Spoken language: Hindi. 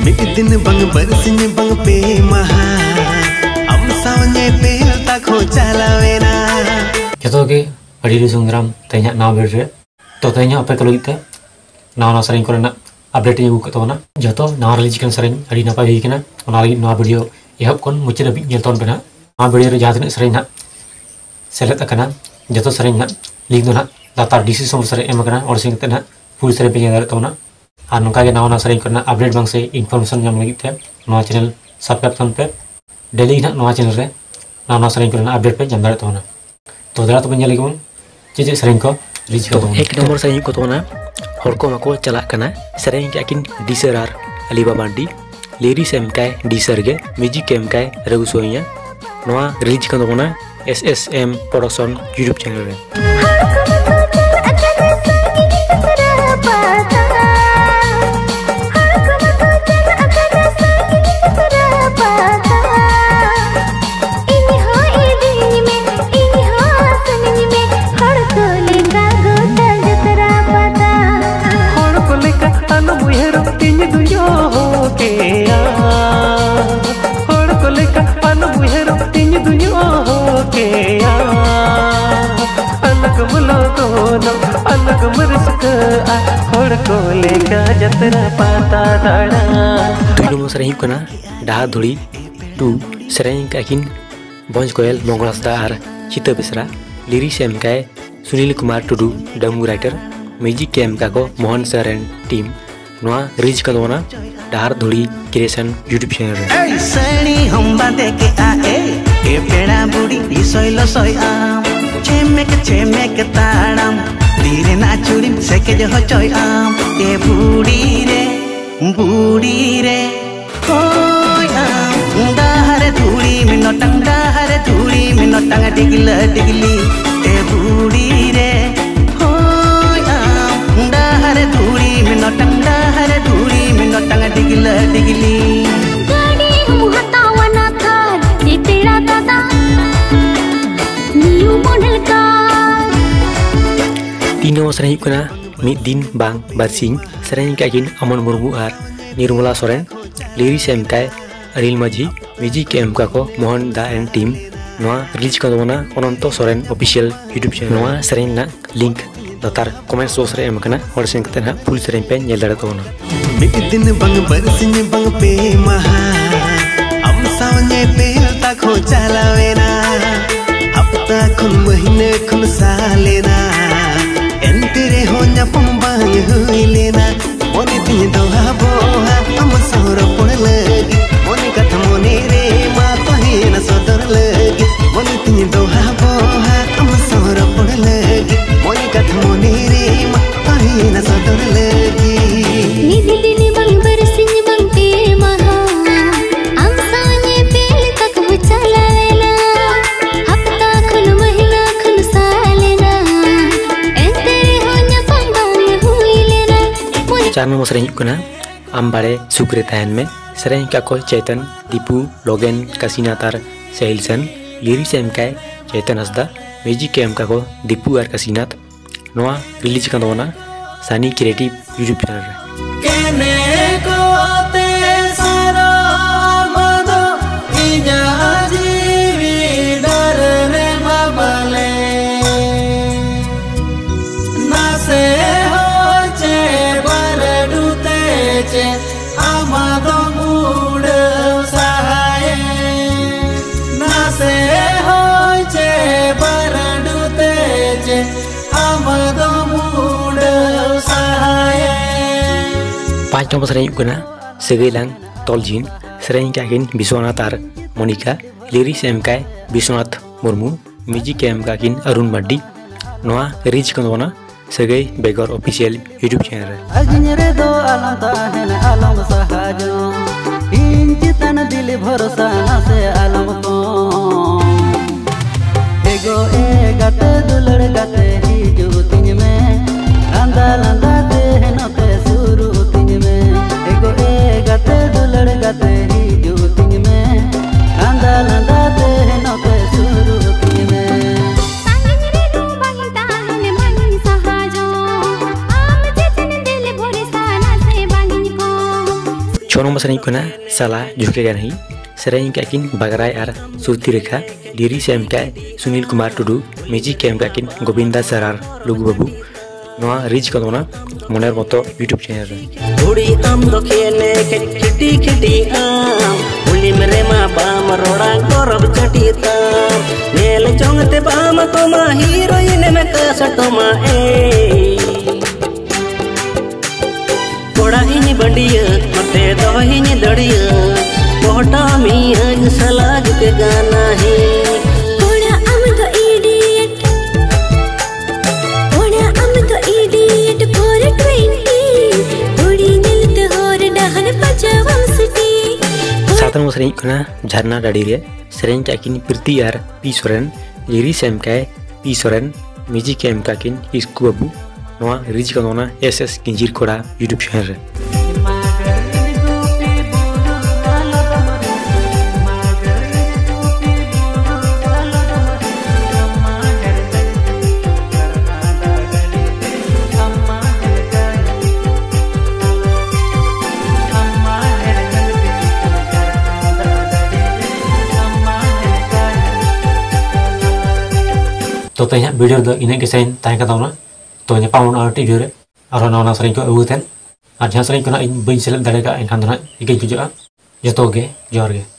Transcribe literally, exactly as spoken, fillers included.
Mid din bang bersin bang pe maha am sawnye pe tak ho chalawena Joto ge adi lu sungram tanya na berre to tanya apa kalau kita na na sering korena update nya buka tona joto na release kan sering adi napa hi kana ona lagi na video ehab kon muche dabi nyel ton bena na video re jahat sering na select akana joto sering na link do na datar dc som sering em akana or sing tena full sering pe nyel tona আর নঙ্কাগে নাও না সরিং করনা আপডেট বাংসে ইনফরমেশন জাম লাগি তে নয়া চ্যানেল সাবস্ক্রাইব করন पे डेली ना नवा चैनल रे नाव ना सरिंग करना अपडेट पे जाम दारे तोना तो दरा तो बन्या लेगुन जे सरिंग को रिच को एक नंबर सरिंग को तोना हर को मको चला कना सरिंग के अकिन डीसर आर अलीबाबा डी लेरी सेम काय डीसर गे म्यूजिक केम काय रगुसोइया नवा रिलीज कर दोना एसएसएम प्रोडक्शन यूट्यूब चैनल रे Tujuh nomor serang kena dah dhuri tu serang kakin Bonj Koel Mongolasta ar Cita Besra Liri sem kai Sunil Kumar Tudu Damu writer Magic kem kako Mohan Saren team Noa reach kadona dah dhuri creation YouTube channel Hey sani homba deke aae ke peda budi isoi lo soi am chemek chemek taram dire na churi seke jo hoy am e budi re budi re hoy am dahare dhuri minotang dahare dhuri minotang digila digili e budi re hoy am dahare dhuri minotang dahare dhuri minotang digila digili gadi hum hatawana thar e tera dada new model car Tino serang kena mid din bang barsing serang kakin Aman Murmu ar Nirmala Soren Liri sem kai Aril Maji Magic kem kako Mohan da and team noa release kadona Ononto Soren official YouTube channel noa serang na link datar comment box re em kana or sing tena full serang pe nyel dara tona Mid din bang bersin bang pe maha am sawnye pe tak ho chalawena hafta khun mahine khun salena entere ho nyapam bang huilena moni tin doha boha am sahra pon lagi moni katha moni re ma tahina sodar lagi moni tin doha boha am sahra pon lagi moni katha moni re ma tahina sodar lagi nidi dini bang bersin bang pe maha am sanye pel tak buchala vela hafta khun mahina khun salena entere honya pambang huilena चार number serang kena Ambare Sukre tahan me serang kako Chaitan Dipu Logan Kasinatar Sahilsan Liri sem kai Chaitan Asda Magic kem kako Dipu ar Kasinat noa release kadona Sani Creative YouTube channel re Kene ko te sara mado ija jivi dar re babale nase ho che baradute che amado mud sahaye nase ho che baradute che amado mud sahaye पांच number serang kena Segelang Toljin serang kakin Biswanath ar Monica Liri sem kai Biswanath Murmu Magic kem kakin Arun Maddi noa reach kadona Segai Begor official YouTube channel re Ajinre do alam tahen alam sahajo inci tan dil bharosa na se alam ko ego e gate dulad gate hi jo tin me landa landa te no te suru tin me ego e gate dulad gate hi jo tin me landa landa te no te suru tin me sanginre do bang tahan man sahajo am jetin dil bhore sana se bangin ko छह नंबर सेरेंज को साला झुके नहीं सेरेंज का किन बगराय और सुरती रेखा लिरिक्स एम का सुनील कुमार टुडू म्यूजिक एम का किन गोविंदा सरार लुगु बाबू नवा रिच को मनेर मतो यूट्यूब चैनल उड़ी आम दो खेने खिटी खिटी आम उली मेरे माँ बाम रोड़ा गौरव चटीता नेल चोंगते बाम तो मा हीरोइन में कसटो मा ए कोड़ा इनी बंडिया मते दो इनी दड़िया कोटा मिया सलाज के गाना है कोड़ा आम दो इडियट कोड़ा आम दो इडियट फोर ट्वेंटी उड़ी नीलते होर डहन पजावम सिटी सात नंबर सेरेंज को झरना डाड़ी रे सेरेंज का किन प्रीति और पी सोरेन लिरिक्स एम का पी सोरेन म्यूजिक एम का किन इसकू बाबू नवा रिच को एस एस किंजीर कोड़ा यूट्यूब चैनल तो तेज वीडियो दो इन्हें के सेरेंज ताहे कतावना तो पावन और वीडियो रे और नवा सेरेंज को अगुतेन और जहाँ सेरेंज को इन बइन सेलेक्ट दाड़े का एनखान दो ना इके जुजुआ जतो गे जोहार गे।